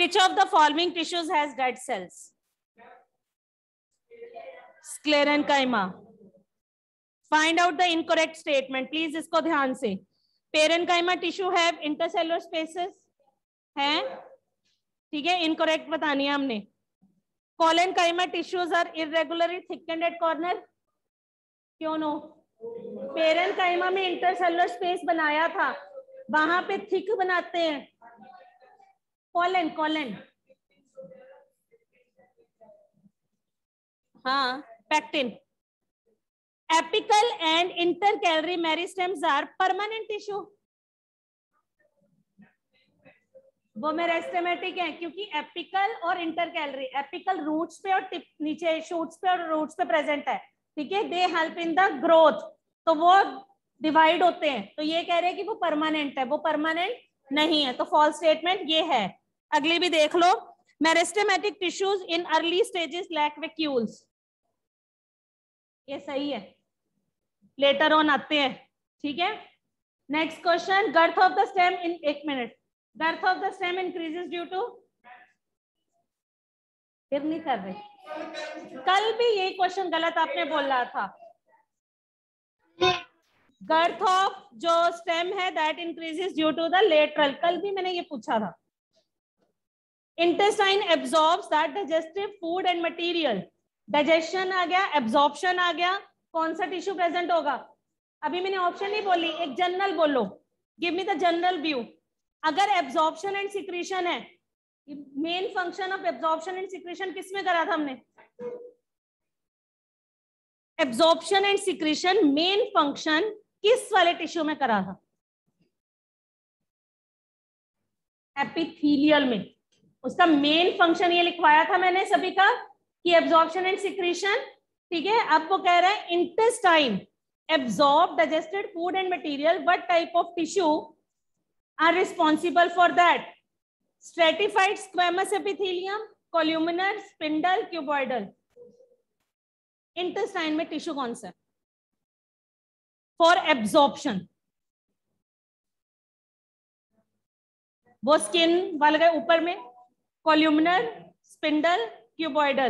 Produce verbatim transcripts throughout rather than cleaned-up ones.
Which of the following tissues has dead cells? Sclerenchyma. Find out the incorrect statement. Please इसको ध्यान से. Parenchyma tissue have intercellular spaces. हैं? ठीक है, incorrect बतानी है हमने. Collenchyma tissues are irregularly thickened at corner. क्यों no? Parenchyma में intercellular space बनाया था, वहां पे thick बनाते हैं. Collen, collen. हाँ, pectin. Apical and intercalary meristems are permanent tissue. वो मेरिस्टेमेटिक है क्योंकि एपिकल और इंटरकैलरी, एपिकल रूट्स पे और टिप नीचे शूट्स पे और रूट्स पे प्रेजेंट है. ठीक है, they help in the growth, तो वो डिवाइड होते हैं. तो ये कह रहे हैं कि वो परमानेंट है, वो परमानेंट नहीं है, तो फॉल्स स्टेटमेंट ये है. अगली भी देख लो. Meristematic tissues in early stages lack vacuoles. ये सही है, लेटर ऑन आते हैं. ठीक है, next question. Girth of the stem in एक मिनट. Girth of the stem increases due to. फिर नहीं कर रहे, कल भी ये क्वेश्चन गलत आपने बोला था. गर्थ ऑफ जो स्टेम है that increases due to the lateral. कल भी मैंने ये पूछा था. Intestine absorbs that digestive food and material. Digestion आ गया, एब्जॉर्प्शन आ गया. कौन सा टिश्यू प्रेजेंट होगा? अभी मैंने ऑप्शन नहीं बोली, एक जनरल बोलो. Give me the general view. अगर एब्जॉर्प्शन एंड सिक्रीशन है, main function of absorption and secretion किस में करा था हमने? Absorption and secretion main function किस वाले टिश्यू में करा था? एपिथेलियल में. उसका मेन फंक्शन ये लिखवाया था मैंने सभी का कि एब्जॉर्प्शन एंड सिक्रीशन. ठीक है, अब वो कह रहे हैं intestine absorb digested food and material. What type of tissue are responsible for that? Stratified squamous epithelium, columnar, spindle, cuboidal. Intestine में टिश्यू कौन सा फॉर एब्जॉर्प्शन? वो स्किन वाले गए ऊपर में. Columnar, spindle, cuboidal.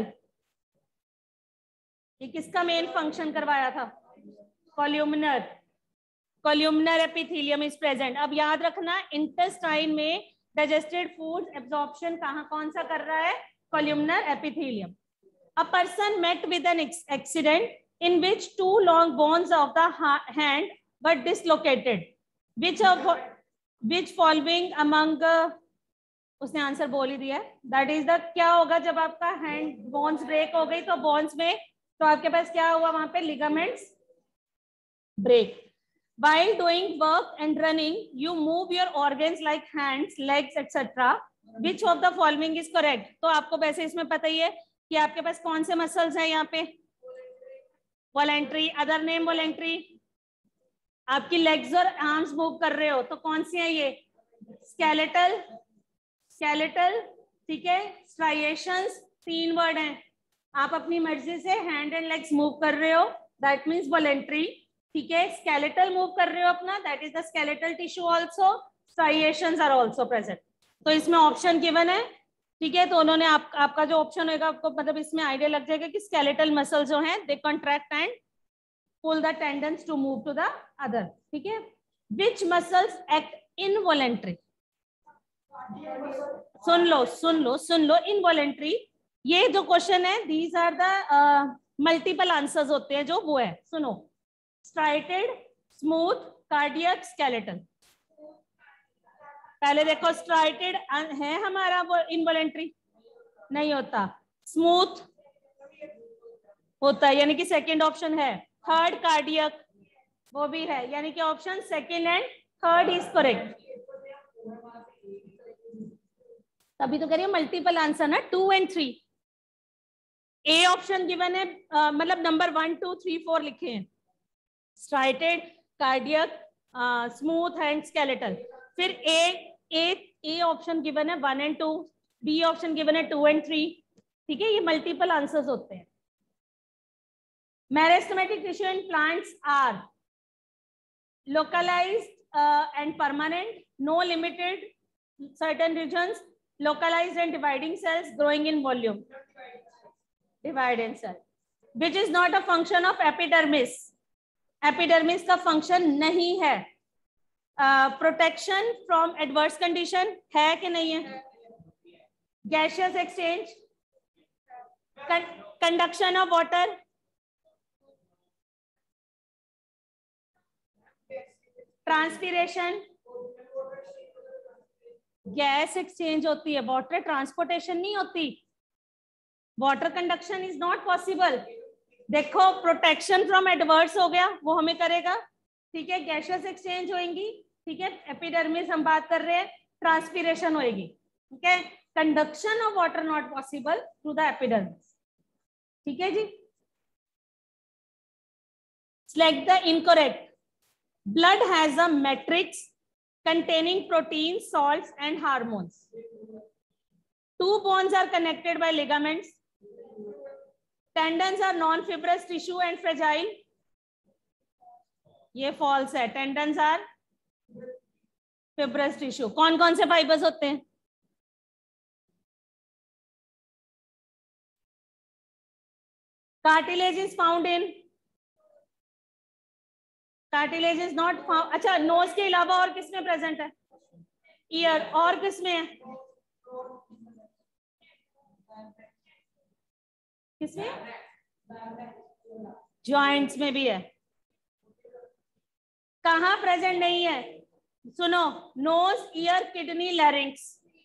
ये किसका मेन फंक्शन करवाया था? Columnar. Columnar epithelium is present. अब याद रखना, इंटेस्टाइन में डाइजेस्टेड फूड एब्जॉर्प्शन कहाँ कौन सा कर रहा है? Columnar epithelium. A person met with an accident in which two long bones of the hand were dislocated. Which of which following among uh, उसने आंसर बोल ही दिया. दैट इज द क्या होगा जब आपका हैंड बोन्स ब्रेक हो गई, तो बोन्स में तो आपके पास क्या हुआ वहां पे? Ligaments break. While doing work and running, you move your organs like hands, legs, et cetera. Which of the following is correct? तो आपको वैसे इसमें पता ही है कि आपके पास कौन से मसल्स हैं यहाँ पे? वॉलेंट्री. Other name voluntary. आपकी लेग्स और आर्म्स मूव कर रहे हो तो कौन सी है ये? स्केलेटल. स्केलेटल. ठीक है, स्ट्राइएशंस. तीन वर्ड हैं. आप अपनी मर्जी से हैंड एंड लेग्स मूव कर रहे हो, दैट मीन्स वॉलेंट्री. ठीक है, स्केलेटल मूव कर रहे हो अपना, that is the skeletal tissue also. Striations are also present. तो इसमें ऑप्शन गिवन है. ठीक है, तो उन्होंने आप, आपका जो ऑप्शन होगा आपको मतलब इसमें आइडिया लग जाएगा कि स्केलेटल मसल जो है they contract and pull the tendons to move to the other. ठीक है, विच मसल्स एक्ट इनवॉलेंट्री? सुन लो सुन लो सुन लो इनवॉलेंट्री. ये जो क्वेश्चन है these are the multiple answers होते हैं जो वो है. सुनो, स्ट्राइटेड, स्मूथ, कार्डियक, स्केलेटल. पहले देखो, स्ट्राइटेड है हमारा, वो इनवॉलेंट्री नहीं होता. स्मूथ होता है, यानी कि सेकंड ऑप्शन है. थर्ड कार्डियक, वो भी है, यानी कि option second and third is correct. तभी तो करिए मल्टीपल आंसर ना, two and three. A option given है, uh, मतलब number one two three four लिखे हैं. Striated, cardiac, smooth and skeletal. फिर A A A option given है one and two. B option given है टू एंड थ्री. ठीक है, ये मल्टीपल आंसर्स होते हैं. Meristematic tissue in plants are localized uh, and permanent, no limited certain regions, localized and dividing cells growing in volume. Divide and cell. Which is not a function of epidermis. Epidermis का function नहीं है. uh, protection from adverse condition है कि नहीं है? Gaseous exchange, Con conduction of water, transpiration, gas exchange होती है, water transportation नहीं होती. Water conduction is not possible. देखो प्रोटेक्शन फ्रॉम एडवर्स हो गया, वो हमें करेगा, ठीक है. गैसेस एक्सचेंज होएंगी, ठीक है. एपिडर्मिस हम बात कर रहे हैं, ट्रांसपीरेशन होएगी, ठीक है. Conduction of water not possible through the epidermis, ठीक है जी. Select the incorrect. Blood has a matrix containing proteins, salts, and hormones. Two bones are connected by ligaments. Tendons are non-fibrous tissue and fragile. ये false है. Tendons are fibrous tissue. कौन कौन से fibers होते हैं? Cartilage is found in. Cartilage is not found. अच्छा, nose के अलावा और किसमें present है? Ear. और किसमें है? किसमें? Joints में भी है. कहाँ present नहीं है? सुनो, nose, ear, kidney, larynx.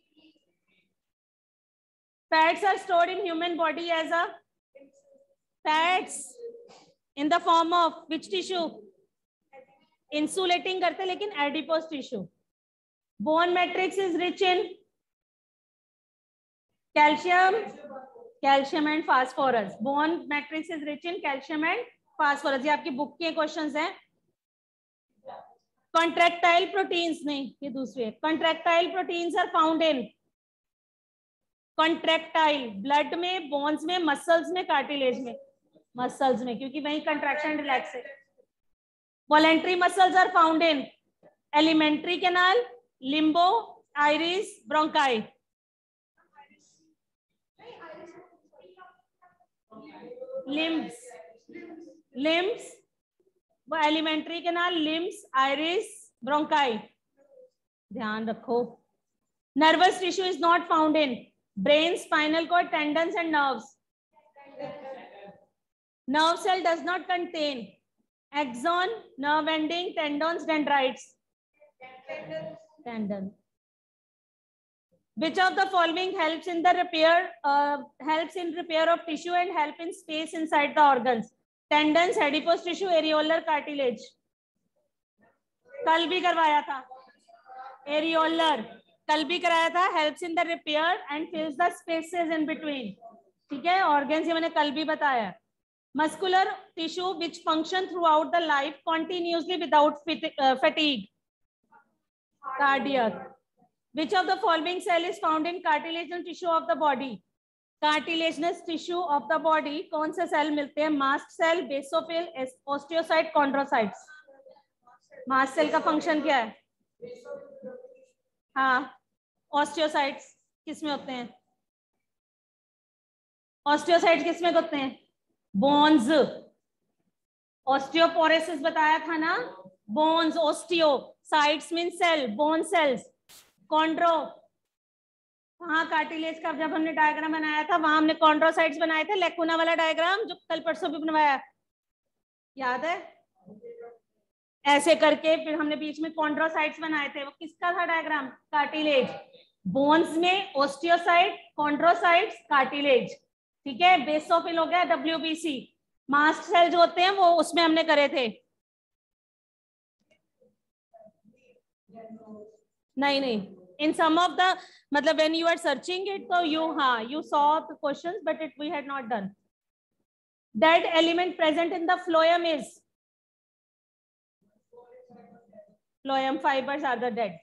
Fats are stored in human body as a fats in the form of which tissue? Insulating करते लेकिन adipose tissue. Bone matrix is rich in calcium, calcium and phosphorus. Bone matrix is rich in calcium and phosphorus. ये आपकी book के questions हैं. Contractile proteins नहीं, ये दूसरी है. Contractile proteins are found in contractile blood में, bones में, muscles में, cartilage में. Muscles में, क्योंकि वही contraction relax है. Voluntary muscles are found in alimentary canal, limbo, iris, bronchi. Limbs, limbs, वो alimentary canal, limbs, iris, bronchi. ध्यान रखो. Nervous tissue is not found in brain, spinal cord, tendons and nerves. Nerve cell does not contain axon, nerve ending, tendons, dendrites. Tendon. Which of the following helps in the repair, uh, helps in repair of tissue and help in space inside the organs? Tendons, adipose tissue, areolar, cartilage. कल भी करवाया था. Areolar. कल भी कराया था. Helps in the repair and fills the spaces in between. ठीक है. Organs ये मैंने कल भी बताया. Muscular tissue which function throughout the life continuously without fatigue. Cardiac. Which of the following cell is found in cartilaginous tissue of the body? Cartilaginous tissue of the body कौन से cell मिलते हैं? Mast cell, basophil, osteocyte, chondrocytes. Mast cell का function क्या है? हाँ, osteocytes किस में होते हैं? Osteocytes किस में होते हैं? Bones. Osteoporosis बताया था ना? Bones, osteo. Cytes means cell, bone cells. Chondro. वहाँ कार्टिलेज का जब हमने डायग्राम बनाया था, वहां हमने कॉन्ड्रोसाइट्स बनाए थे. लेकुना वाला डायग्राम जो कल परसों भी बनवाया, याद है? ऐसे करके फिर हमने बीच में कॉन्ड्रोसाइट्स बनाए थे. वो किसका था डायग्राम? कार्टिलेज. बोन्स में ओस्टियोसाइट, कॉन्ड्रोसाइट्स, कार्टिलेज. ठीक है. बेसोफिल हो गया, डब्ल्यूबीसी. मास्ट सेल जो होते हैं वो उसमें हमने करे थे. नहीं नहीं, in some of the, मतलब when you are searching it, so you हाँ you saw the questions, but it we had not done. Dead element present in the phloem is phloem fibers are the dead.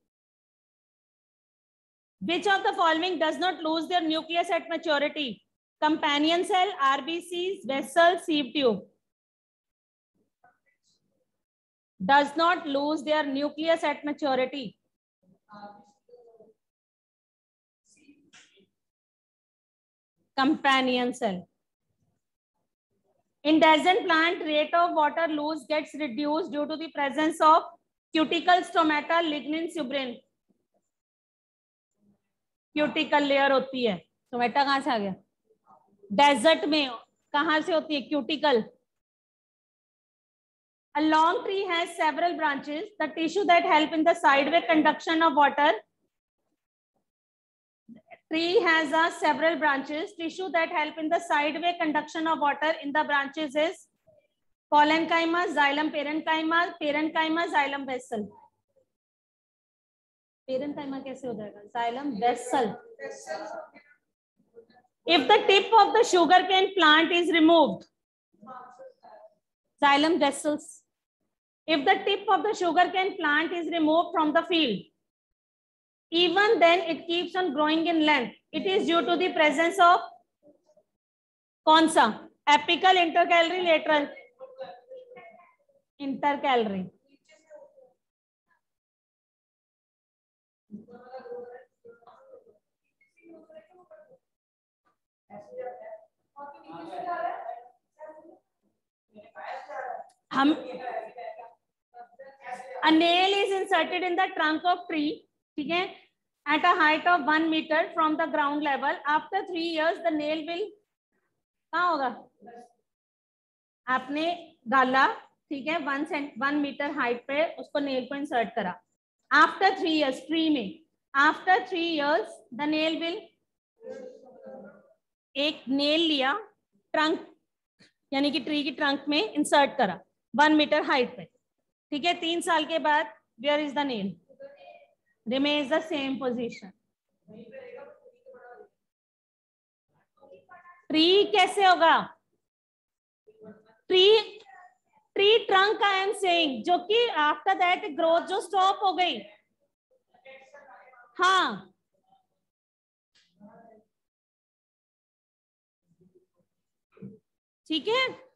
Which of the following does not lose their nucleus at maturity? Companion cell, R B Cs, vessel, sieve tube. Does not lose their nucleus at maturity. companion cell. In descent plant, rate of water loss gets reduced due to the presence of cuticle, stomata, lignin, suberin. Cuticle layer होती है, stomata कहां से आ गया? Desert में कहां से होती है? Cuticle. A long tree has several branches. The tissue that help in the sideway conduction of water. Tree has a several branches. Tissue that help in the sideway conduction of water in the branches is parenchyma, xylem parenchyma, parenchyma, xylem vessel. Parenchyma कैसे हो जाएगा? Xylem vessel. If the tip of the sugarcane plant is removed, xylem vessels. If the tip of the sugarcane plant is removed from the field, even then it keeps on growing in length. It is due to the presence of कौन सा? Apical, intercalary, lateral. Intercalary. हम a nail is inserted in the trunk of tree, ठीक है, at a height of one meter from the ground level. After three years the nail will कहाँ होगा? आपने डाला, ठीक है, one cent one metre height पे उसको नेल को इंसर्ट करा. आफ्टर थ्री इयर्स ट्री में, after three years the nail will, एक नेल लिया, ट्रंक यानी कि ट्री की ट्रंक में इंसर्ट करा वन मीटर हाइट पे, ठीक है, तीन साल के बाद where is the nail? Remains the same position. Tree कैसे होगा? Tree tree trunk I am saying, जो कि आफ्टर दैट ग्रोथ जो स्टॉप हो गई. हाँ, ठीक है.